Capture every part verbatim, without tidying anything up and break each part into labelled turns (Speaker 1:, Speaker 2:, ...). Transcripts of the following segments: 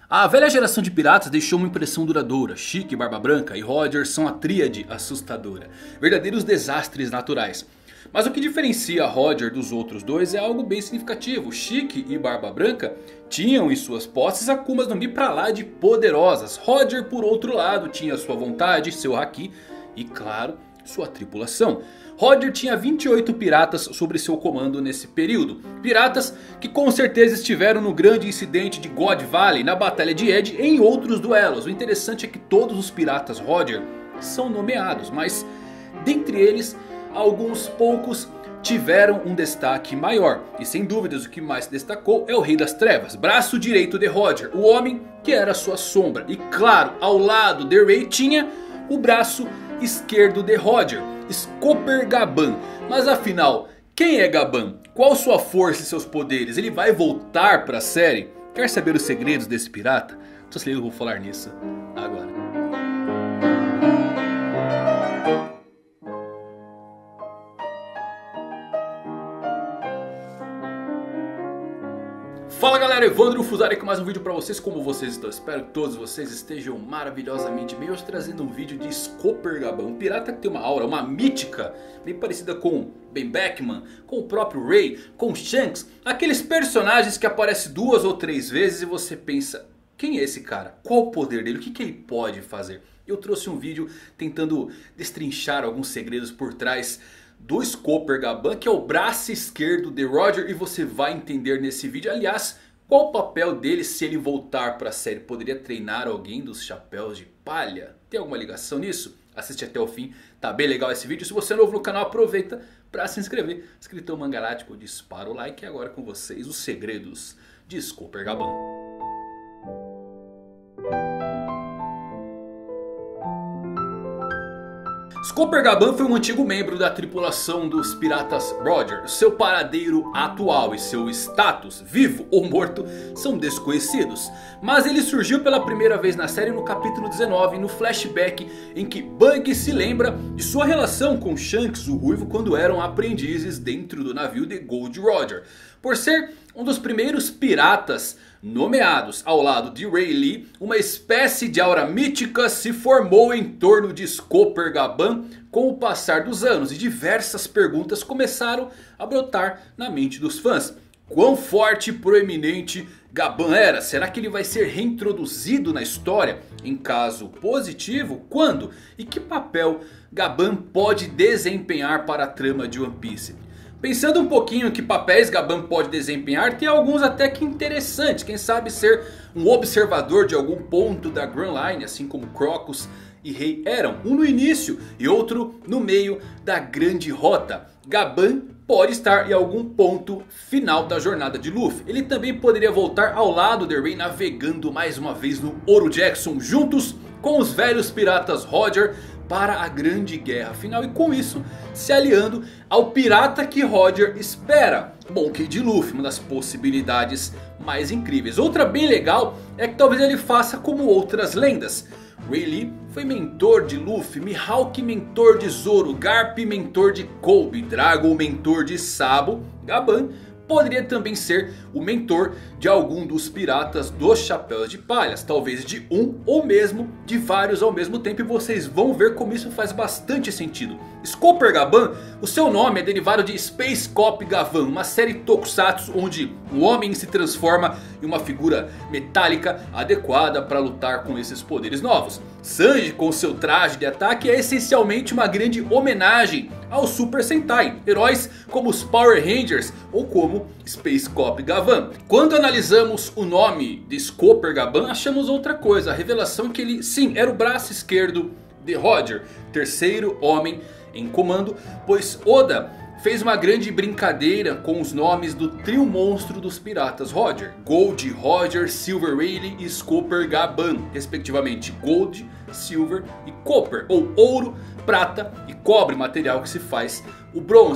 Speaker 1: A velha geração de piratas deixou uma impressão duradoura. Chique, Barba Branca e Roger são a tríade assustadora. Verdadeiros desastres naturais. Mas o que diferencia Roger dos outros dois é algo bem significativo. Chique e Barba Branca tinham em suas posses Akumas no Mi pra lá de poderosas. Roger, por outro lado, tinha sua vontade, seu haki e, claro, sua tripulação. Roger tinha vinte e oito piratas sob seu comando nesse período. Piratas que com certeza estiveram no grande incidente de God Valley, na Batalha de Edge e em outros duelos. O interessante é que todos os piratas Roger são nomeados, mas dentre eles, alguns poucos tiveram um destaque maior. E sem dúvidas o que mais se destacou é o Rei das Trevas, braço direito de Roger, o homem que era sua sombra. E claro, ao lado de Ray tinha o braço esquerdo de Roger, Scooper Gaban. Mas afinal, quem é Gaban? Qual sua força e seus poderes? Ele vai voltar para a série? Quer saber os segredos desse pirata? Então se liga, eu vou falar nisso agora. Fala galera, Evandro Fusari com mais um vídeo pra vocês. Como vocês estão? Espero que todos vocês estejam maravilhosamente bem. Hoje trazendo um vídeo de Scooper Gaban, um pirata que tem uma aura, uma mítica bem parecida com Ben Beckman, com o próprio Ray, com Shanks. Aqueles personagens que aparecem duas ou três vezes e você pensa: quem é esse cara? Qual o poder dele? O que, que ele pode fazer? Eu trouxe um vídeo tentando destrinchar alguns segredos por trás do Scooper Gaban, que é o braço esquerdo de Roger, e você vai entender nesse vídeo. Aliás, qual o papel dele se ele voltar para a série? Poderia treinar alguém dos chapéus de palha? Tem alguma ligação nisso? Assiste até o fim, tá bem legal esse vídeo. Se você é novo no canal, aproveita para se inscrever. Escritão Mangalático, dispara o like. E agora com vocês os segredos de Scooper Gaban. Scooper Gaban foi um antigo membro da tripulação dos piratas Roger. Seu paradeiro atual e seu status, vivo ou morto, são desconhecidos. Mas ele surgiu pela primeira vez na série no capítulo dezenove, no flashback em que Bug se lembra de sua relação com Shanks, o Ruivo, quando eram aprendizes dentro do navio de Gold Roger. Por ser um dos primeiros piratas nomeados ao lado de Ray Lee, uma espécie de aura mítica se formou em torno de Scooper Gaban com o passar dos anos. E diversas perguntas começaram a brotar na mente dos fãs. Quão forte e proeminente Gaban era? Será que ele vai ser reintroduzido na história? Em caso positivo, quando? E que papel Gaban pode desempenhar para a trama de One Piece? Pensando um pouquinho em que papéis Gaban pode desempenhar, tem alguns até que interessantes. Quem sabe ser um observador de algum ponto da Grand Line, assim como Crocus e Rei eram. Um no início e outro no meio da grande rota. Gaban pode estar em algum ponto final da jornada de Luffy. Ele também poderia voltar ao lado de Rei, navegando mais uma vez no Oro Jackson, juntos com os velhos piratas Roger, para a grande guerra final, e com isso se aliando ao pirata que Roger espera, Monkey D. Luffy, uma das possibilidades mais incríveis. Outra bem legal é que talvez ele faça como outras lendas. Ray Lee foi mentor de Luffy, Mihawk mentor de Zoro, Garp mentor de Kobe, Dragon mentor de Sabo. Gaban poderia também ser o mentor de algum dos piratas dos chapéus de palhas. Talvez de um ou mesmo de vários ao mesmo tempo. E vocês vão ver como isso faz bastante sentido. Scooper Gaban, o seu nome é derivado de Space Cop Gavan, uma série tokusatsu onde o homem se transforma em uma figura metálica adequada para lutar com esses poderes novos. Sanji com seu traje de ataque é essencialmente uma grande homenagem ao Super Sentai, heróis como os Power Rangers ou como Space Cop Gavan. Quando analisamos o nome de Scooper Gaban, achamos outra coisa. A revelação é que ele sim era o braço esquerdo de Roger, terceiro homem em comando, pois Oda fez uma grande brincadeira com os nomes do trio monstro dos piratas Roger: Gold, Roger, Silver Rayleigh e Scooper Gaban, respectivamente Gold, Silver e Copper, ou ouro, prata e cobre, material que se faz o bronze.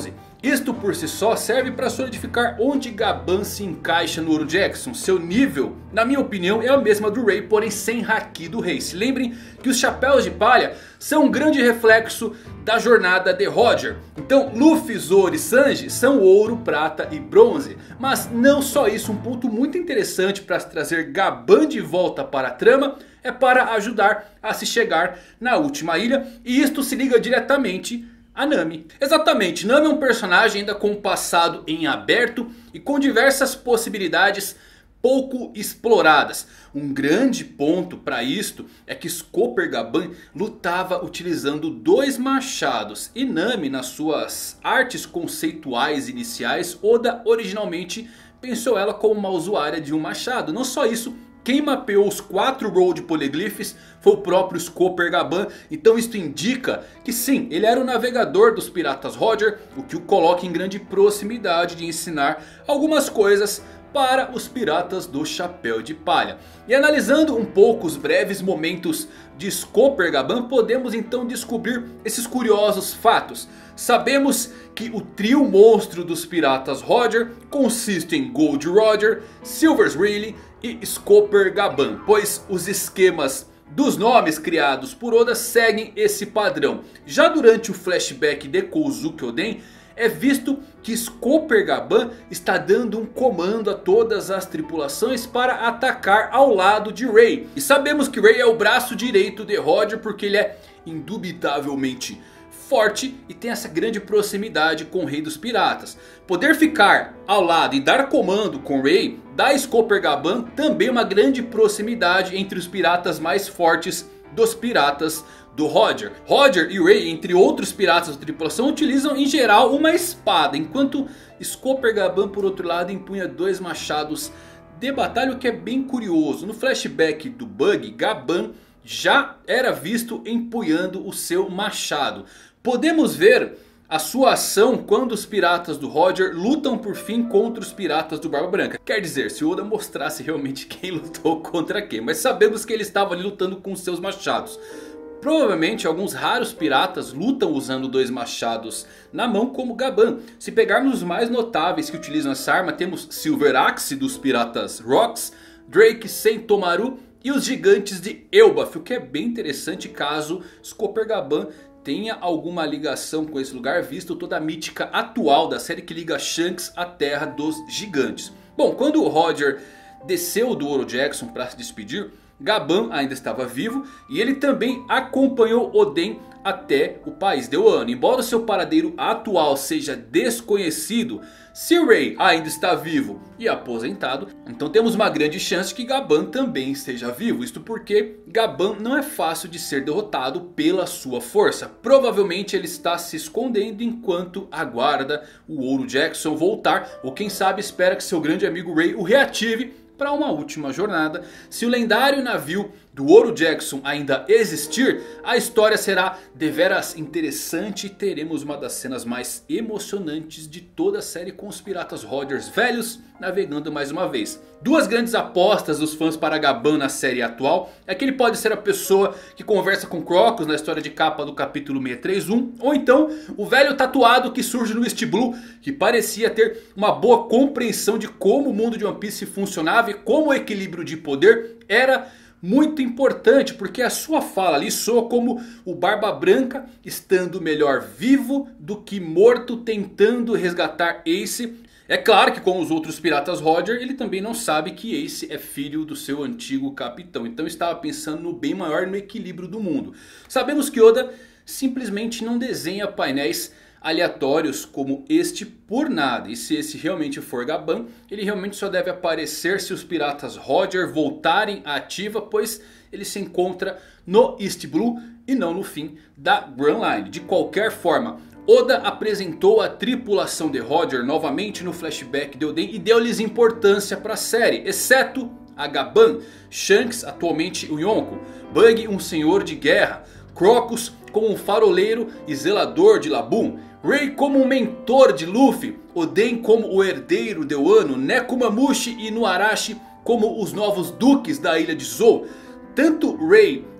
Speaker 1: Isto por si só serve para solidificar onde Gaban se encaixa no Oro Jackson. Seu nível, na minha opinião, é a mesma do Ray, porém sem haki do rei. Se lembrem que os chapéus de palha são um grande reflexo da jornada de Roger. Então Luffy, Zoro e Sanji são ouro, prata e bronze. Mas não só isso, um ponto muito interessante para trazer Gaban de volta para a trama é para ajudar a se chegar na última ilha. E isto se liga diretamente a Nami. Exatamente, Nami é um personagem ainda com um passado em aberto e com diversas possibilidades pouco exploradas. Um grande ponto para isto é que Scopper Gaban lutava utilizando dois machados. E Nami, nas suas artes conceituais iniciais, Oda originalmente pensou ela como uma usuária de um machado. Não só isso, quem mapeou os quatro Road Polyglyphs foi o próprio Scopper Gaban. Então isto indica que sim, ele era o navegador dos piratas Roger, o que o coloca em grande proximidade de ensinar algumas coisas para os piratas do Chapéu de Palha. E analisando um pouco os breves momentos de Scopper Gaban, podemos então descobrir esses curiosos fatos. Sabemos que o trio monstro dos piratas Roger consiste em Gold Roger, Silvers Rayleigh e Scopper Gaban, pois os esquemas dos nomes criados por Oda seguem esse padrão. Já durante o flashback de Kozuki Oden, é visto que Scopper Gaban está dando um comando a todas as tripulações para atacar ao lado de Ray. E sabemos que Ray é o braço direito de Roger porque ele é indubitavelmente forte e tem essa grande proximidade com o Rei dos Piratas. Poder ficar ao lado e dar comando com Ray dá a Scopper Gaban também uma grande proximidade entre os piratas mais fortes dos piratas do Roger. Roger e Ray, entre outros piratas da tripulação, utilizam em geral uma espada, enquanto Scopper Gaban, por outro lado, empunha dois machados de batalha, o que é bem curioso. No flashback do Bug, Gaban já era visto empunhando o seu machado. Podemos ver a sua ação quando os piratas do Roger lutam por fim contra os piratas do Barba Branca. Quer dizer, se Oda mostrasse realmente quem lutou contra quem. Mas sabemos que ele estava ali lutando com seus machados. Provavelmente alguns raros piratas lutam usando dois machados na mão como Gaban. Se pegarmos os mais notáveis que utilizam essa arma, temos Silver Axe dos piratas Rocks, Drake Sentomaru e os gigantes de Elbaf. O que é bem interessante caso Scopper Gaban tenha alguma ligação com esse lugar, visto toda a mítica atual da série que liga Shanks à terra dos gigantes. Bom, quando o Roger desceu do Oro Jackson para se despedir, Gaban ainda estava vivo e ele também acompanhou Oden até o país de Wano. Embora o seu paradeiro atual seja desconhecido, se Ray ainda está vivo e aposentado, então temos uma grande chance que Gaban também esteja vivo. Isto porque Gaban não é fácil de ser derrotado pela sua força. Provavelmente ele está se escondendo enquanto aguarda o Ouro Jackson voltar, ou quem sabe espera que seu grande amigo Ray o reative para uma última jornada. Se o lendário navio do Ouro Jackson ainda existir, a história será deveras interessante e teremos uma das cenas mais emocionantes de toda a série, com os piratas Rogers velhos navegando mais uma vez. Duas grandes apostas dos fãs para Gaban na série atual é que ele pode ser a pessoa que conversa com Crocus na história de capa do capítulo seiscentos e trinta e um, ou então o velho tatuado que surge no East Blue, que parecia ter uma boa compreensão de como o mundo de One Piece funcionava e como o equilíbrio de poder era muito importante, porque a sua fala ali soa como o Barba Branca estando melhor vivo do que morto, tentando resgatar Ace. É claro que com os outros piratas Roger, ele também não sabe que Ace é filho do seu antigo capitão. Então estava pensando no bem maior, no equilíbrio do mundo. Sabemos que Oda simplesmente não desenha painéis aleatórios como este por nada. E se esse realmente for Gaban, ele realmente só deve aparecer se os piratas Roger voltarem à ativa, pois ele se encontra no East Blue e não no fim da Grand Line. De qualquer forma, Oda apresentou a tripulação de Roger novamente no flashback de Oden e deu-lhes importância para a série, exceto a Gaban, Shanks, atualmente o Yonko, Bug, um senhor de guerra, Crocus como um faroleiro e zelador de Laboon, Ray como um mentor de Luffy, Oden como o herdeiro de Wano, Nekomamushi e Nuarashi como os novos duques da ilha de Zou. Tanto Ray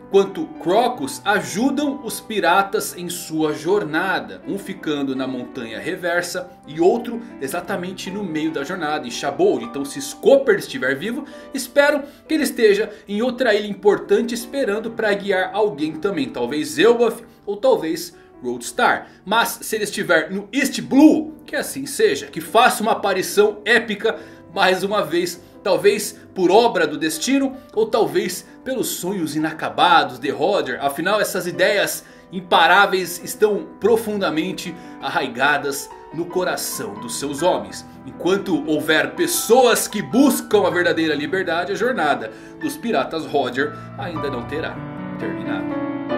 Speaker 1: quanto Crocus ajudam os piratas em sua jornada. Um ficando na montanha reversa e outro exatamente no meio da jornada, em Shabold. Então se Scopper estiver vivo, espero que ele esteja em outra ilha importante esperando para guiar alguém também. Talvez Elbaf ou talvez Roadstar. Mas se ele estiver no East Blue, que assim seja. Que faça uma aparição épica mais uma vez. Talvez por obra do destino ou talvez pelos sonhos inacabados de Roger. Afinal, essas ideias imparáveis estão profundamente arraigadas no coração dos seus homens. Enquanto houver pessoas que buscam a verdadeira liberdade, a jornada dos piratas Roger ainda não terá terminado.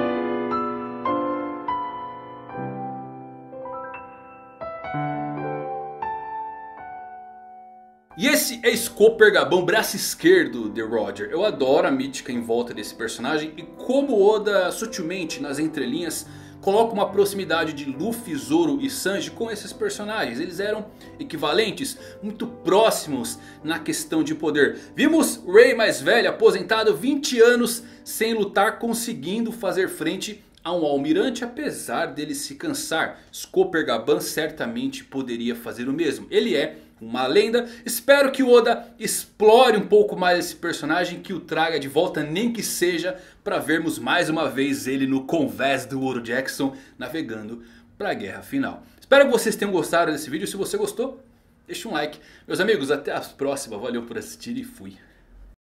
Speaker 1: E esse é Scopper Gabão, braço esquerdo de Roger. Eu adoro a mítica em volta desse personagem e como Oda sutilmente nas entrelinhas coloca uma proximidade de Luffy, Zoro e Sanji com esses personagens. Eles eram equivalentes, muito próximos na questão de poder. Vimos Ray mais velho, aposentado vinte anos sem lutar, conseguindo fazer frente a um almirante apesar dele se cansar. Scopper Gaban certamente poderia fazer o mesmo. Ele é uma lenda. Espero que o Oda explore um pouco mais esse personagem, que o traga de volta, nem que seja para vermos mais uma vez ele no convés do Oro Jackson navegando para a guerra final. Espero que vocês tenham gostado desse vídeo. Se você gostou, deixa um like. Meus amigos, até a próxima. Valeu por assistir e fui.